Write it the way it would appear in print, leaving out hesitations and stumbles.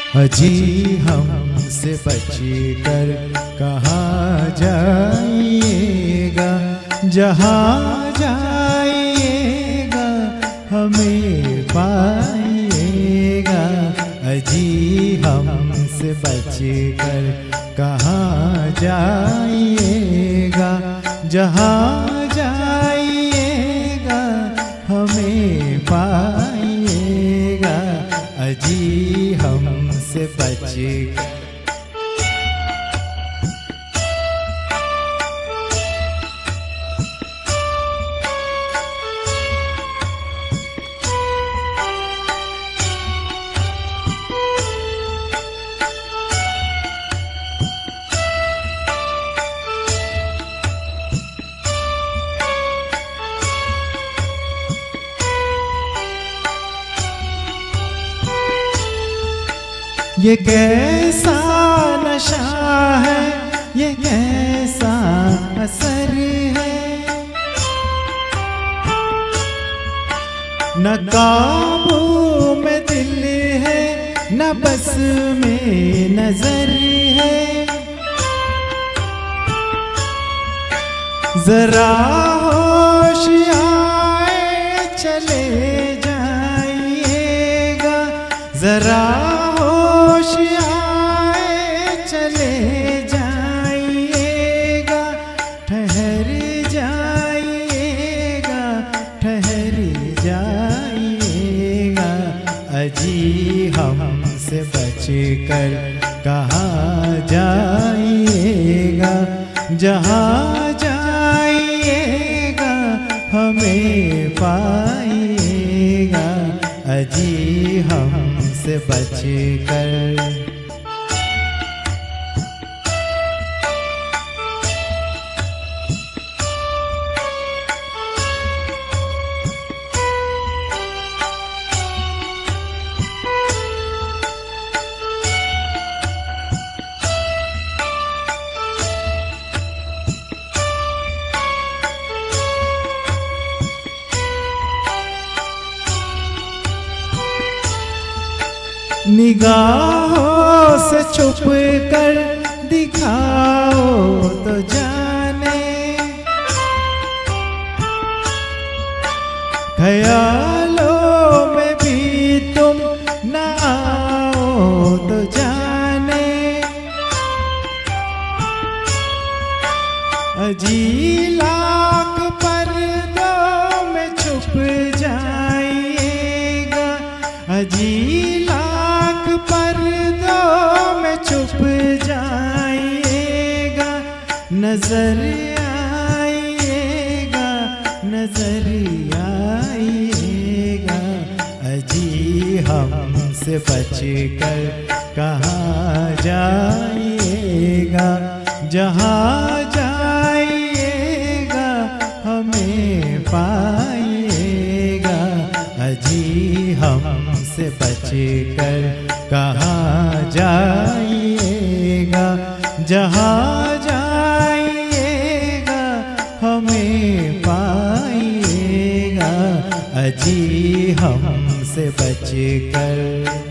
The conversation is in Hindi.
अजी हमसे बचकर कहाँ जाइएगा, जहाँ जाइएगा हमें पाइएगा। अजी हमसे बचकर कहाँ जाइएगा, जहाँ जाइएगा हमें पाइएगा। अजी हमसे बचकर ये कैसा नशा है, ये कैसा असर है, न काबू में दिल है, न बस में नजर है। जरा होश आए चले जाइएगा, जरा होश आए चले जाइएगा, ठहर जाइएगा, ठहर जाइएगा। अजी हमसे बचकर कहाँ जाइएगा, जहाँ जाइएगा हमें पाइएगा। अजी हमसे बचकर निगाहों से छुप कर दिखाओ तो जाने, ख्यालों में भी तुम न आओ तो जाने। अजी लाख पर्दों में छुप जाइएगा, अजी पर्दों में छुप जाइएगा। नजर आइएगा, नजर आइएगा। अजी हमसे बचकर कहाँ जाइएगा, जहाँ जाइएगा हमें पाइएगा। अजी हमसे बचकर कहाँ जाइएगा, जहाँ जाइएगा हमें पाइएगा। अजी हमसे बचकर